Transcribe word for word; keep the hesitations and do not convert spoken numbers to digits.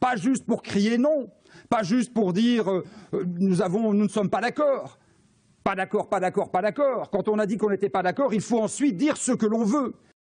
pas juste pour crier non, pas juste pour dire euh, nous, avons, nous ne sommes pas d'accord. Pas d'accord, pas d'accord, pas d'accord. Quand on a dit qu'on n'était pas d'accord, il faut ensuite dire ce que l'on veut.